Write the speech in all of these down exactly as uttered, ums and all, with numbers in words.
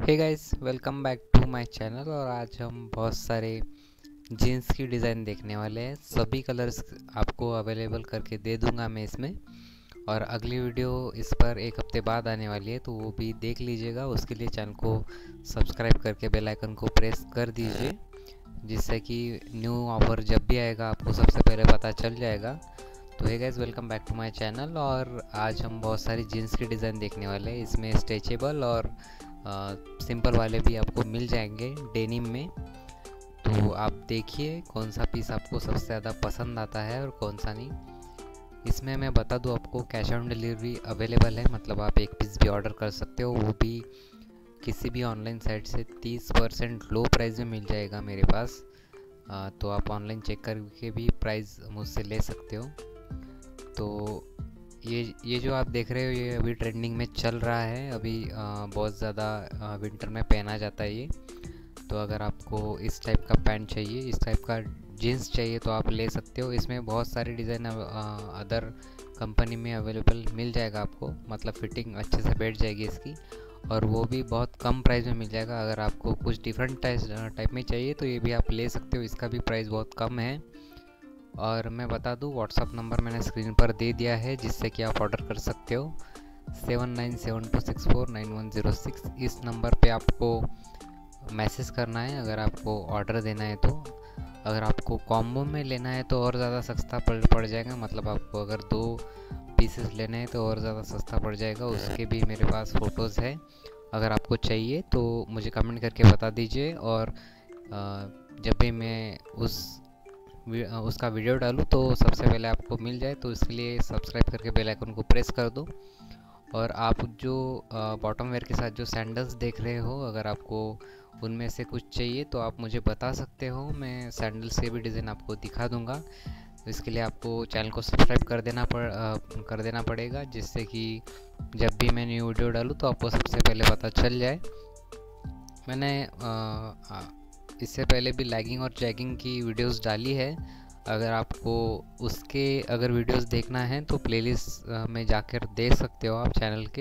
Hey guys, welcome back to my channel. और आज हम बहुत सारे जीन्स की डिज़ाइन देखने वाले हैं। सभी कलर्स आपको अवेलेबल करके दे दूंगा मैं इसमें। और अगली वीडियो इस पर एक हफ्ते बाद आने वाली है, तो वो भी देख लीजिएगा। उसके लिए चैनल को सब्सक्राइब करके बेल आइकन को प्रेस कर दीजिए, जिससे कि न्यू ऑफर जब भी आएगा आपको सबसे पहले पता चल जाएगा। तो hey guys, welcome back to my channel. और आज हम बहुत सारी जीन्स की डिज़ाइन देखने वाले हैं। इसमें स्ट्रेचेबल और सिंपल वाले भी आपको मिल जाएंगे डेनिम में। तो आप देखिए कौन सा पीस आपको सबसे ज़्यादा पसंद आता है और कौन सा नहीं। इसमें मैं बता दूं, आपको कैश ऑन डिलीवरी अवेलेबल है, मतलब आप एक पीस भी ऑर्डर कर सकते हो, वो भी किसी भी ऑनलाइन साइट से तीस परसेंट लो प्राइस में मिल जाएगा मेरे पास। आ, तो आप ऑनलाइन चेक करके भी प्राइस मुझसे ले सकते हो। तो ये ये जो आप देख रहे हो, ये अभी ट्रेंडिंग में चल रहा है। अभी आ, बहुत ज़्यादा विंटर में पहना जाता है ये। तो अगर आपको इस टाइप का पैंट चाहिए, इस टाइप का जीन्स चाहिए, तो आप ले सकते हो। इसमें बहुत सारे डिज़ाइन अदर कंपनी में अवेलेबल मिल जाएगा आपको, मतलब फिटिंग अच्छे से बैठ जाएगी इसकी, और वो भी बहुत कम प्राइस में मिल जाएगा। अगर आपको कुछ डिफरेंट टाइप में चाहिए तो ये भी आप ले सकते हो, इसका भी प्राइस बहुत कम है। और मैं बता दूं, व्हाट्सअप नंबर मैंने स्क्रीन पर दे दिया है, जिससे कि आप ऑर्डर कर सकते हो। Seven nine seven two six four nine one zero six इस नंबर पे आपको मैसेज करना है अगर आपको ऑर्डर देना है तो। अगर आपको कॉम्बो में लेना है तो और ज़्यादा सस्ता पड़ पड़ जाएगा, मतलब आपको अगर दो पीसेस लेने हैं तो और ज़्यादा सस्ता पड़ जाएगा। उसके भी मेरे पास फ़ोटोज़ है, अगर आपको चाहिए तो मुझे कमेंट करके बता दीजिए। और जब भी मैं उस उसका वीडियो डालूँ तो सबसे पहले आपको मिल जाए, तो इसके लिए सब्सक्राइब करके बेल आइकन को प्रेस कर दो। और आप जो बॉटम वेयर के साथ जो सैंडल्स देख रहे हो, अगर आपको उनमें से कुछ चाहिए तो आप मुझे बता सकते हो, मैं सैंडल्स के भी डिज़ाइन आपको दिखा दूंगा। तो इसके लिए आपको चैनल को सब्सक्राइब कर देना पड़ आ, कर देना पड़ेगा, जिससे कि जब भी मैं न्यू वीडियो डालूँ तो आपको सबसे पहले पता चल जाए। मैंने आ, आ, इससे पहले भी लैगिंग और जैगिंग की वीडियोस डाली है। अगर आपको उसके अगर वीडियोस देखना है तो प्लेलिस्ट में जाकर देख सकते हो आप चैनल के।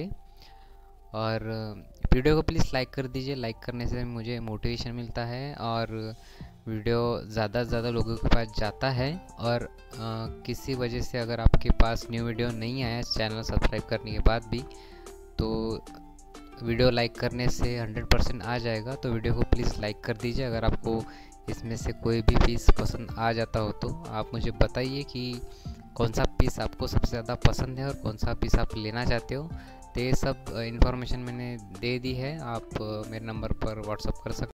और वीडियो को प्लीज़ लाइक कर दीजिए, लाइक करने से मुझे मोटिवेशन मिलता है और वीडियो ज़्यादा से ज़्यादा लोगों के पास जाता है। और आ, किसी वजह से अगर आपके पास न्यू वीडियो नहीं आया चैनल सब्सक्राइब करने के बाद भी, तो वीडियो लाइक करने से हंड्रेड परसेंट आ जाएगा। तो वीडियो को प्लीज़ लाइक कर दीजिए। अगर आपको इसमें से कोई भी पीस पसंद आ जाता हो तो आप मुझे बताइए कि कौन सा पीस आपको सबसे ज़्यादा पसंद है और कौन सा पीस आप लेना चाहते हो। तो ये सब इन्फॉर्मेशन मैंने दे दी है, आप मेरे नंबर पर व्हाट्सअप कर सकते हो।